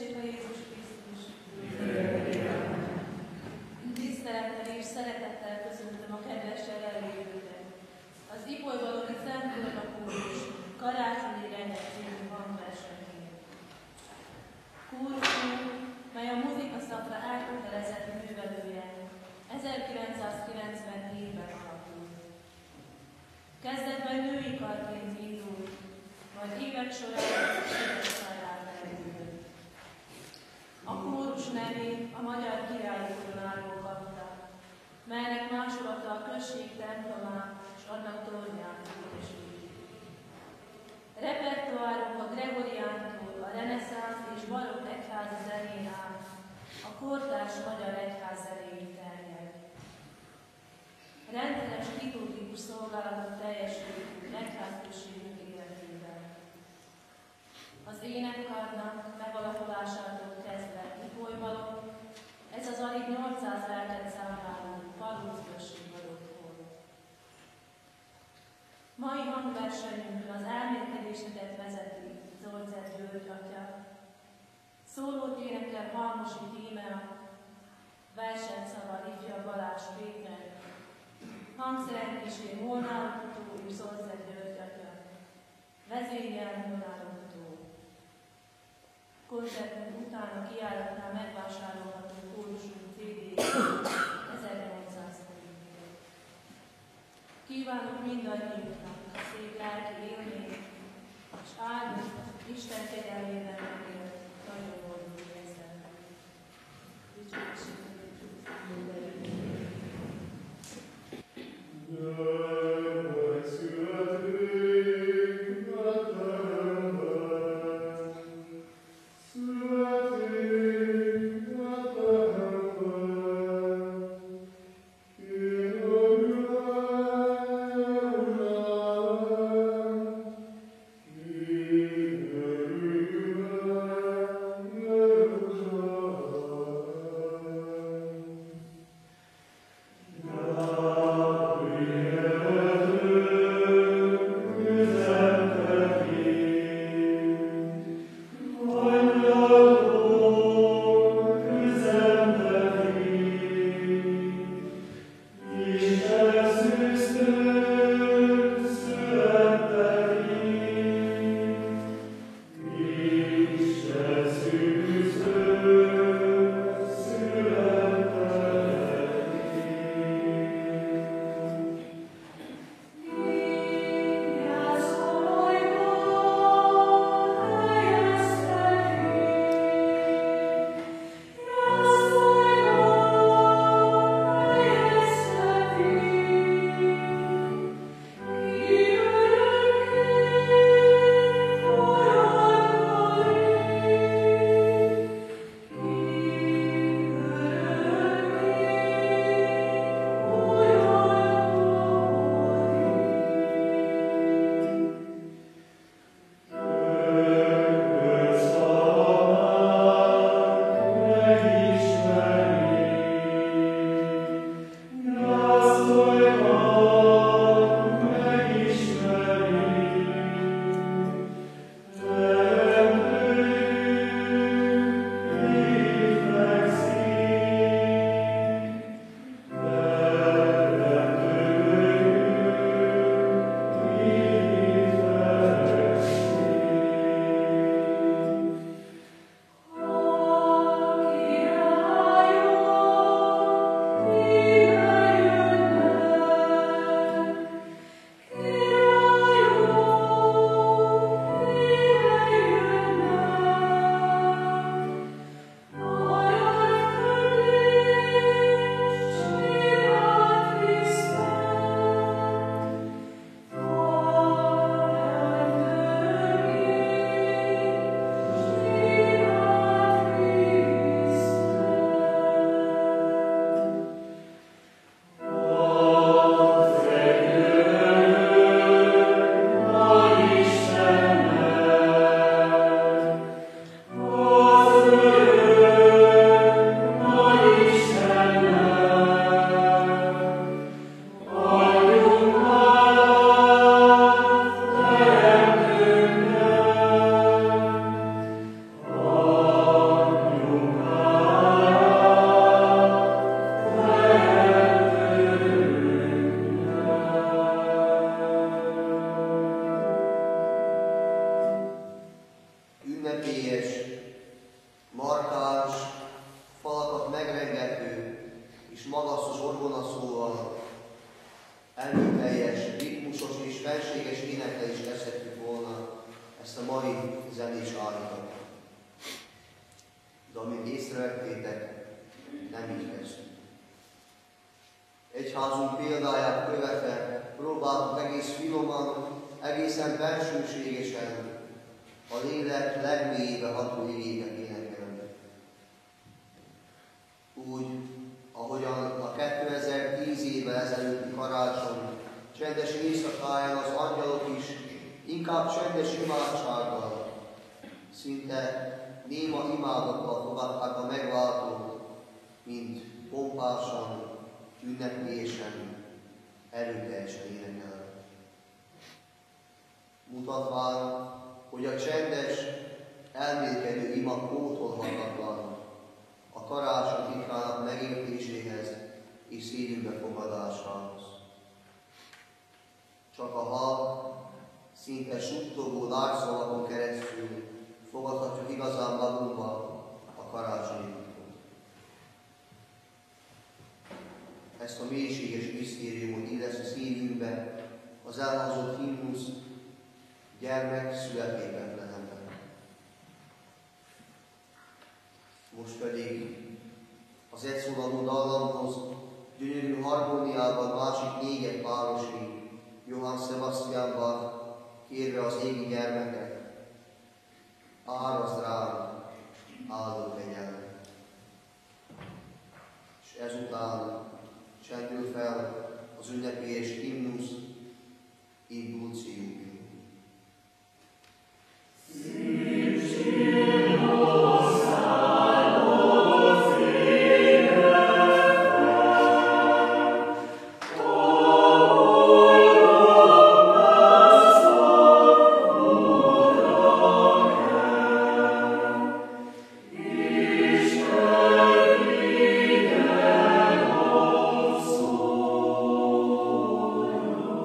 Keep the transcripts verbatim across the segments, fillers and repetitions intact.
dicsérjük a Jézus Krisztus! Tisztelettel és szeretettel köszöntöm a kedves jelenlévőket. Az Ipolyvalói Szent Kórus karácsonyi reggel című hangversenyén. Kórus, mely a muzikaszakra elkötelezett művelője, ezerkilencszázkilencvenhétben alakult. Kezdetben női karként indult, majd évek során szívesszállá merült. A kórus nevét a magyar királyi koronáról kapta, melynek másolata a község templomán és annak tornyán édesült. Repertoárunk a gregoriántól a reneszánsz és barokk egyházi zenén át a kortárs magyar egyház zenéig terjed. Rendszeres liturgikus szolgálatot teljesítünk egyházközségünk életében. Az énekkarnak megalapulásától kezdve Ipolyvaló, ez az alig nyolcszáz lelket számláló Palóc község adott volt. Mai hangversenyünkön az elmélkedéseket vezeti Zolcer György atya, szólót énekel Halmosi Tímea, verset szaval ifja Balázs Péter, hangszeren kísér Molnár Otto és Zolcer György atya, vezényel Molnár Otto. Koncertünk után a kijáratnál megvásárolható kórusunk cé dé ezernyolcszáz forintért. Kívánok mindannyiuknak szép lelki élményt, és áldott Isten kegyelmében megélt nagyon boldog érzelmet. Dicsőség Oh, basszus orgonaszóval, elmételjes, ritmusos és felséges énekkel is kezdhetjük volna ezt a mai zenés állítatot. De amint észrevettétek, nem így kezdtük. Egyházunk példáját követve próbáltuk egész finoman, egészen bensőségesen a lélek legmélyébe ható igéket énekelni. Úgy, ahogyan a kétezer-tíz éve ezelőtti karácsony csendes éjszakáján az angyalok is inkább csendes imádsággal, szinte néma imádattal fogadták a megváltót, mint pompásan, ünneplésen, erőteljesen énekelni. Mutatván, hogy a csendes, elmélkedő ima pótolhatatlan a karácsony titkának megértéséhez és szívünkbe fogadásához. Csak a halk, szinte suttogó lágyszavakon keresztül fogadhatjuk igazán magunkba a karácsonyi titkot. Ezt a mélységes misztériumot illesz a szívünkbe az elhangzott himnusz gyermek születé Betlehemben. Most pedig az egyszólalú dallamhoz gyönyörű harmóniában másik négyet párosi Johann Sebastian Bach kérve az égi gyermeket, árazd rám áldott kegyelmet. És ezután csendül fel az ünnepélyes himnusz In Dulci. Oh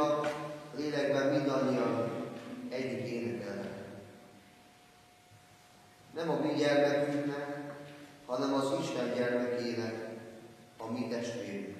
Uram, lélekben mindannyian együtt énekelnek. Nem a mi gyermekünknek, hanem az Isten gyermekének, a mi testvérünknek,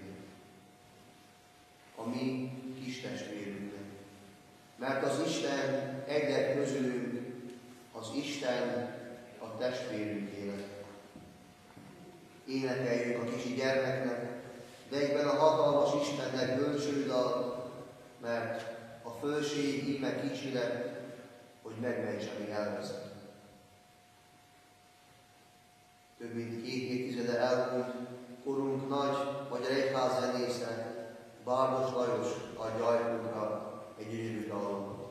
a mi kis testvérünknek. Mert az Isten egyek közülünk, az Isten a testvérünkének. Énekeljük a kicsi gyermeknek, de egyben a hatalmas Istennek bölcsődal, mert a fölség íme kicsi lett, hogy megmentse, míg elvezet. Több mint két évtizede elmúlt, korunk nagy magyar egyház zenésze, Bárdos Lajos adja ajkunkra egy gyönyörű dalot.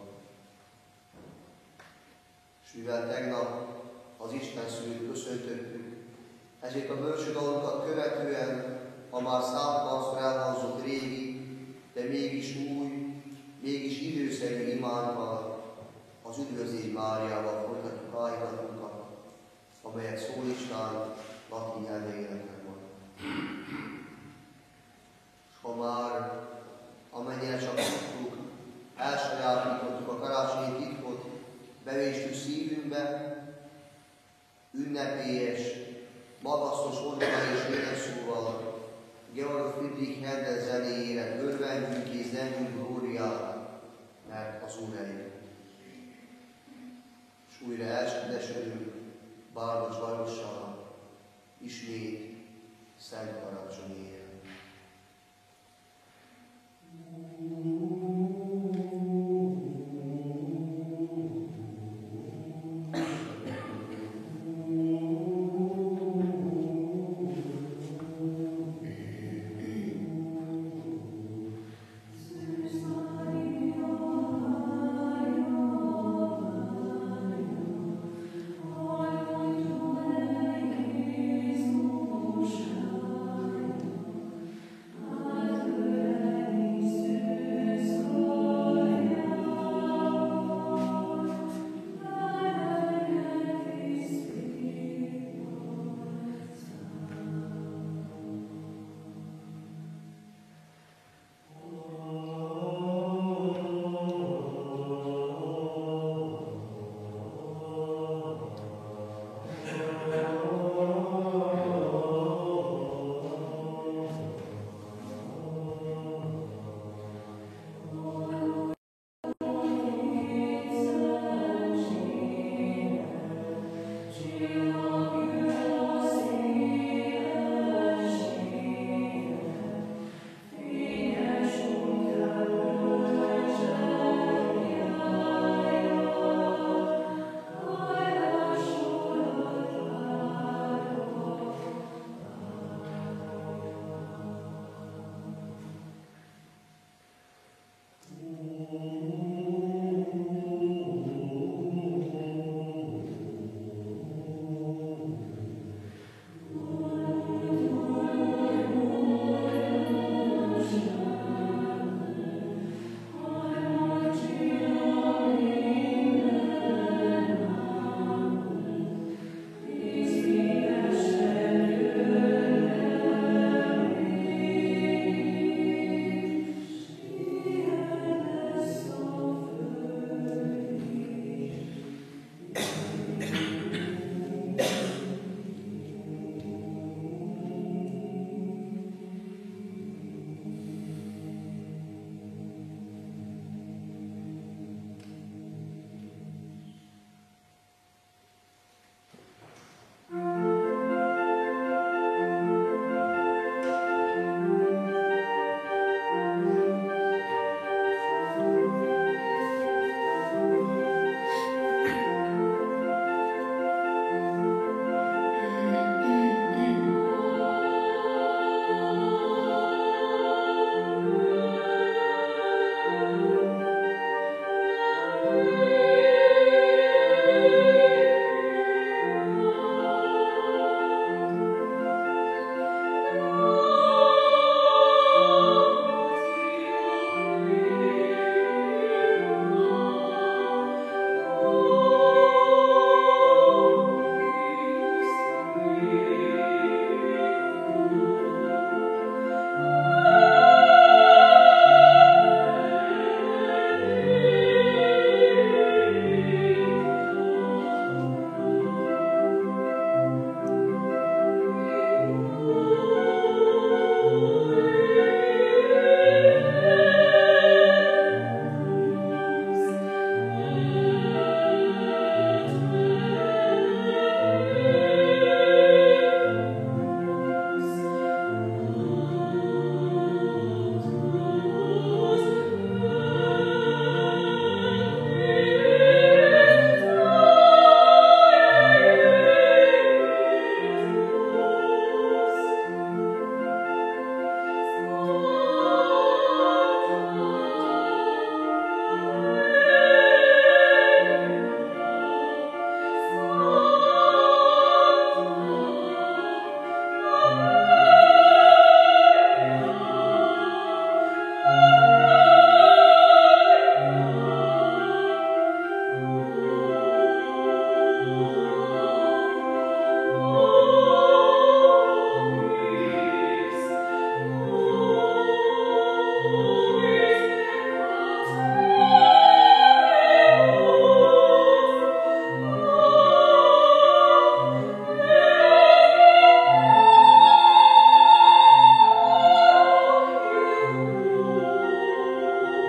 És mivel tegnap az Isten szülőt köszöntöttük, ezért a bölcsődalunkat követően, ha már számtalanszor elhangzott régi, de mégis új, mégis időszerű imánkkal, az Üdvözlégy Máriával folytatjuk áhítatunkat, amelyet szólistán latin nyelven énekel majd. És ha már, amennyire csak tudtuk, elsajátítottuk a karácsonyi titkot, bevéstük szívünkbe, ünnepélyes, magasztos orgona és énekszóval, Georg Friedrich Händel zenéjére örvendjünk és zengünk glóriát, mert az Úr eljön. És újra elsődesülünk Bárdos Lajossal, ismét Szent Karácsony éjjel.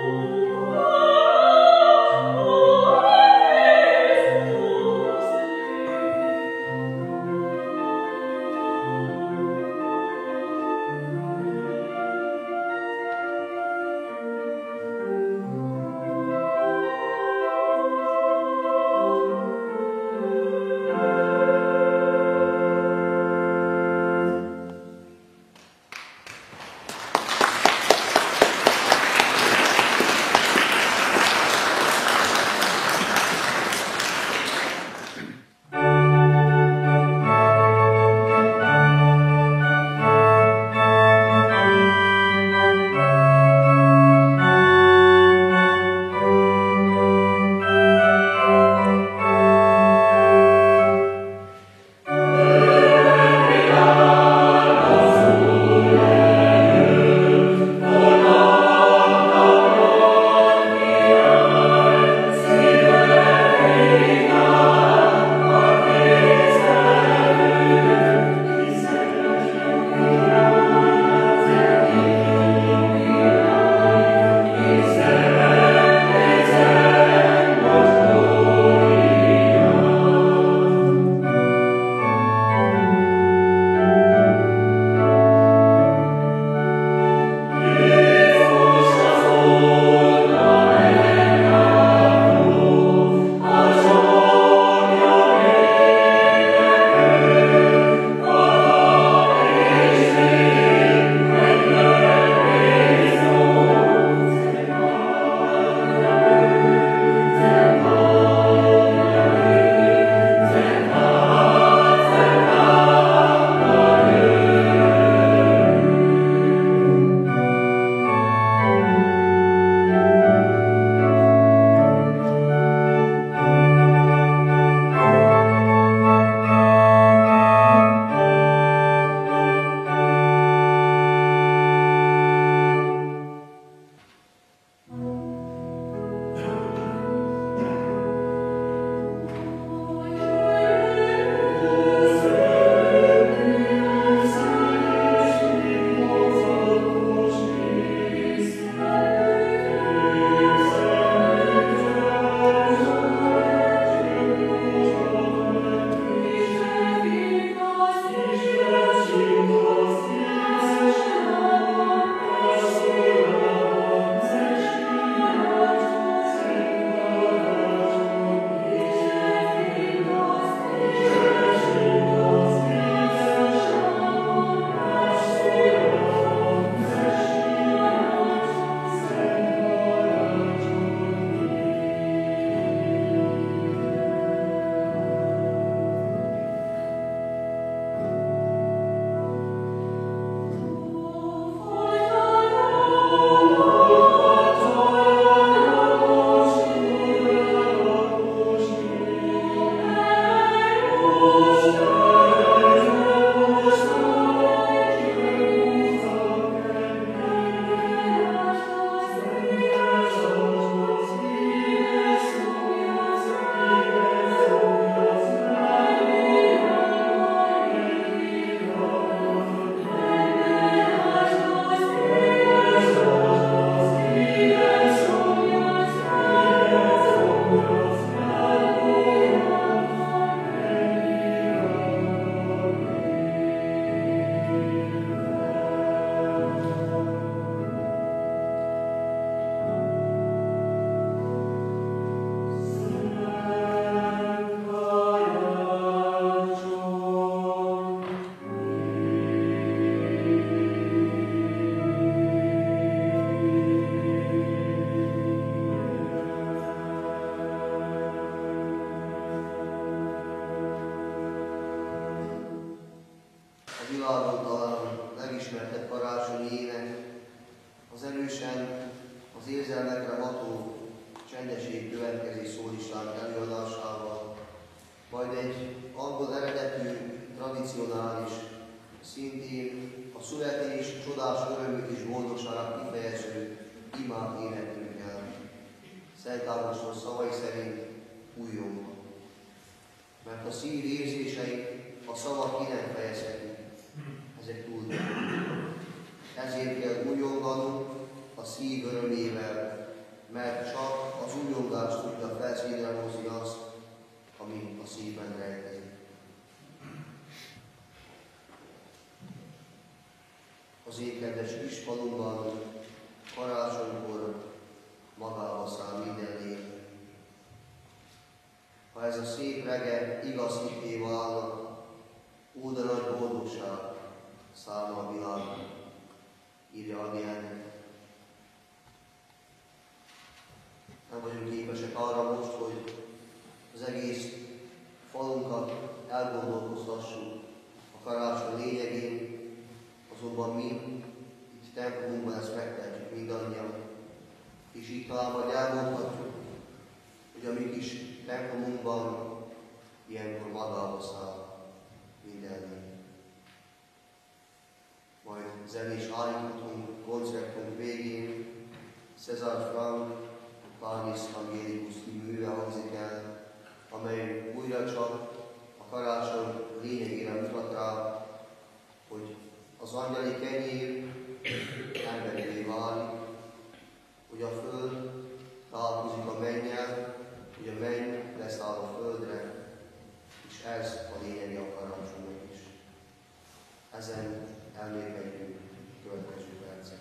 Ezért kell újjonganunk a szív örömével, mert csak az újongás tudja felszínre hozni azt, ami a szívben rejtezik. Az én kedves kis falunkban karácsonykor magába száll minden lét. Ha ez a szép reggel igaz hitté válna, ó, de nagy boldogság szállna a világon, írja a Gének. Nem vagyunk képesek arra most, hogy az egész falunkat elgondolkoztassuk a karácsony lényegén, azonban mi itt templomunkban ezt megtehetjük mindannyian, és így talán majd elmondhatjuk, hogy a mi kis templomunkban ilyenkor magába száll minden. Majd zenés állíthatunk koncertunk végén, César Frank Panis Angelikus műve hangzik el, amely újra csak a karácsony lényegére mutat rá, hogy az angyali kenyér emberivé válik, hogy a föld találkozik a mennyel, hogy a menny leszáll a földre, és ez a lényegi a karácsonynak is. Ezen elmélkedjünk a következő percekben.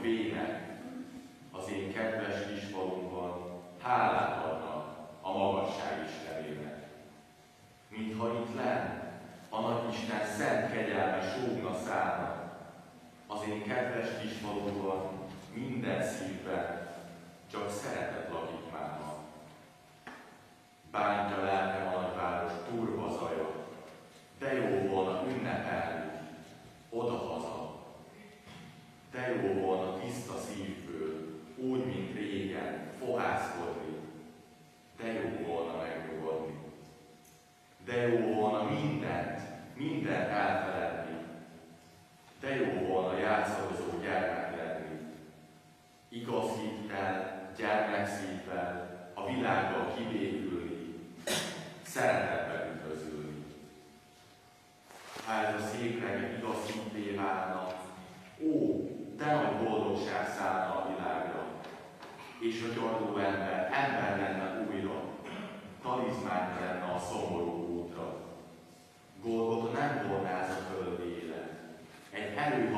hogy vének az én kedves kisfalunkban hálát adnak a magasság Istenének. Mintha itt lenn a Nagyisten szent kegyelme sógna szállna, az én kedves kisfalunkban minden szívben csak szeretet lakik már ma. Bántja lelkem a nagyváros turba zaja, de jó volna ünnepelni odahaza. De jó volna tiszta szívből, úgy, mint régen, fohászkodni. De jó volna megnyugodni. De jó volna mindent, mindent elfeledni. De jó volna játszadozó gyermek lenni. Igaz hittel, gyermekszívvel, a világgal kibékülni, szeretetben üdvözülni. Ha ez a szép reggel igaz hitté válna, ó, de nagy boldogság szállna a világra, és a gyarló ember ember lenne újra, talizmány lenne a szomorú útra. Golgota nem volna ez a földi élet, egy erős